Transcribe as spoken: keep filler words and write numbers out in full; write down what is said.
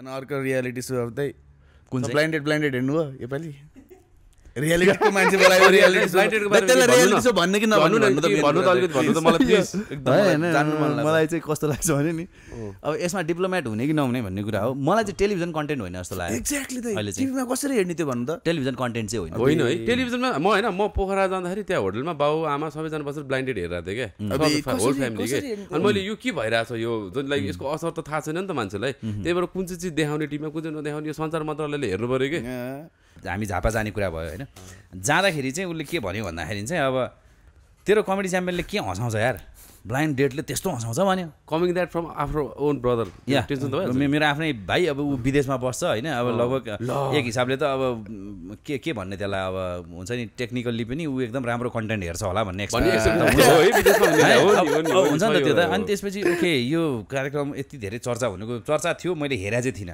अनि अर्को reality so अब चाहिँ कुन ब्लाइन्डेड ब्लाइन्डेड हेर्नु हो योपालि रियालिटीको मान्छे बोलायो रियालिटी सो त्यसलाई रियालिटी सो भन्ने कि नभन्नु भन्नु त भन्नु त अलिकति भन्नु त मलाई प्लिज एकदम जान्नु मन लाग्छ मलाई चाहिँ कस्तो लाग्छ भने नि अब यसमा डिप्लोमेट हुने कि नहुने भन्ने कुरा हो मलाई चाहिँ टेलिभिजन कन्टेन्ट होइन जस्तो लाग्यो एक्ज्याक्टली त टिभीमा कसरी हेर्ने त्यो भन्नु त टेलिभिजन कन्टेन्ट चाहिँ होइन होइन है टेलिभिजनमा म होइन म पोखरा जाँदाखेरि त्यहाँ होटलमा बाउ आमा सबैजना बसेर ब्लाइन्डेड हेरिरहेको थिएँ क्या होल फ्यामिली के अनि मैले यो के भइरहेछ यो जुन लाइक यसको असर त थाहा छैन नि त मान्छेलाई त्यही भएर कुन चाहिँ चिज देखाउने टिममा कुन चाहिँ नदेखाउने यो सञ्चार मन्त्रालयले हेर्नु पऱ्यो कि हामी झापा जाने कुरा भयो होइन जाँदाखेरि चाहिँ उसले के भन्यो भन्दाखेरि चाहिँ अब तेरो कमेडी च्याम्पियनले के हँसाउँछ यार ब्लाइन्ड डेटले त्यस्तो हँसाउँछ भन्यो कमिङ द्याट फ्रम आफ्नो ओन ब्रदर या मेरो आफ्नै भाइ अब ऊ विदेशमा बस्छ होइन अब लगभग एक हिसाबले त अब के के भन्ने त्यसलाई अब हुन्छ नि टेक्निकल्ली पनि ऊ एकदम राम्रो कन्टेन्ट हेर्छ होला भन्ने हुन्छ नि त त्यो त अनि त्यसपछि ओके यो कार्यक्रम यति धेरै चर्चा भनेको चर्चा थियो मैले हेरे चाहिँ थिइनँ